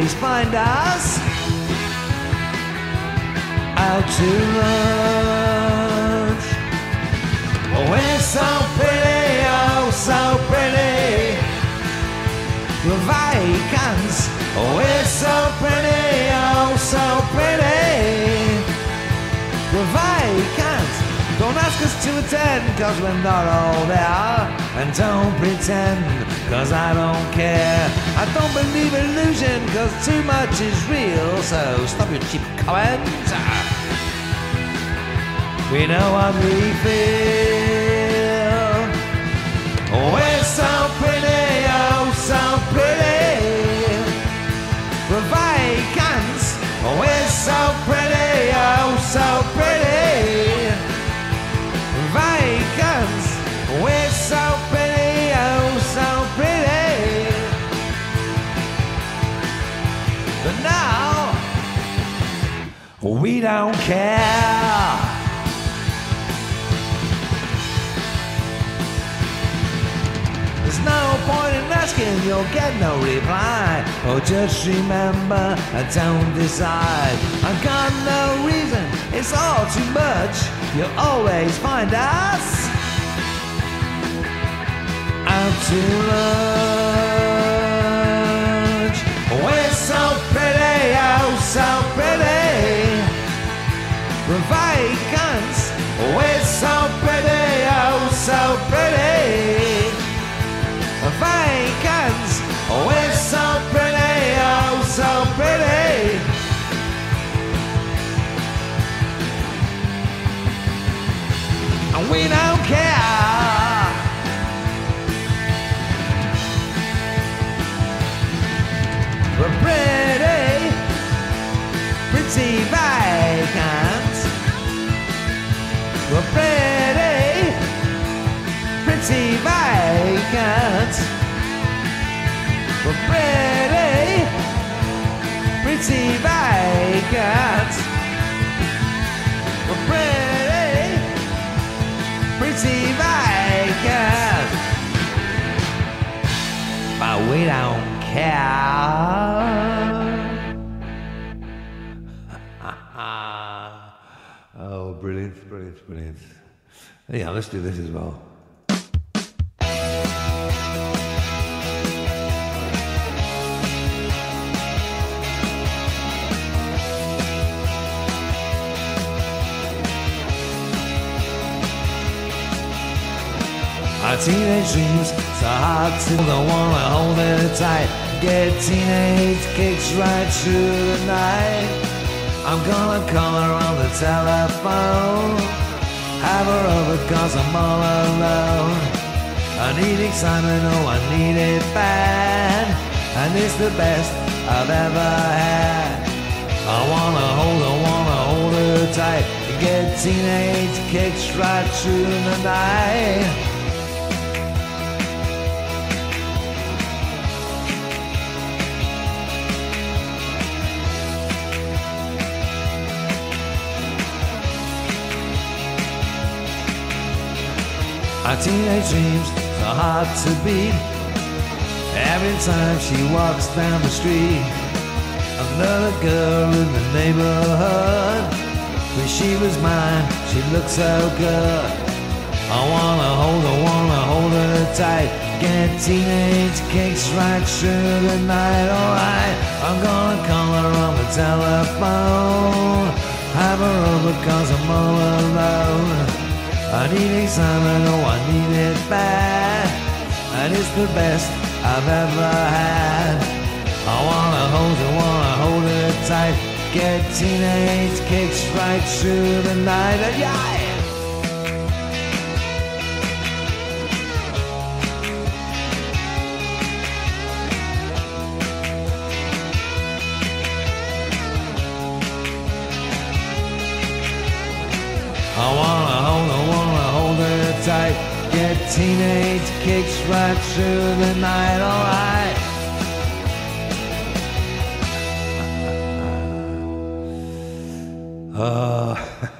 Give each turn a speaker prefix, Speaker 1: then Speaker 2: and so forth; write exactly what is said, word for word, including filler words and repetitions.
Speaker 1: always find us out to lunch. We're so pretty, oh so pretty, the Vatican's. We're so pretty, oh so pretty, the Vatican's. Don't ask us to attend, cause we're not all there. And don't pretend, cause I don't care. I don't believe illusion, cause too much is real. So stop your cheap comments. We know what we feel. We're so pretty, oh so pretty, the Vatican's. We're so pretty, oh so pretty, Vatican's. We're so pretty, oh so pretty. But now we don't care. There's no point in asking, you'll get no reply. Oh, just remember, I don't decide. I've got no reason, it's all too much. You'll always find us out to lunch. We're so pretty, oh so pretty, the Vatican's. We're so pretty, oh so pretty, the Vatican's. We're so pretty, oh so pretty. And we don't care. We're pretty, pretty Vatican's. We're pretty, pretty Vatican's. We're pretty, pretty Vatican's. We're pretty, pretty Vatican's. But we don't care. Oh, brilliant, brilliant, brilliant. Yeah, let's do this as well. Our teenage dreams, so hard to don't wanna hold it tight. Get teenage kicks right through the night. I'm gonna call her on the telephone, have her over cause I'm all alone. I need excitement, oh I need it bad, and it's the best I've ever had. I wanna hold her, wanna hold her tight, get teenage kicks right through the night. Our teenage dreams are hard to beat. Every time she walks down the street, another girl in the neighborhood. When she was mine, she looked so good. I wanna hold her, wanna hold her tight, get teenage kicks right through the night. Alright, I'm gonna call her on the telephone, have her over cause I'm all alone. I need excitement, oh I need it bad, and it's the best I've ever had. I wanna hold her, wanna hold her tight, get teenage kicks right through the night. And yeah! I wanna hold her, wanna hold her tight, get teenage kicks right through the night. Alright. Uh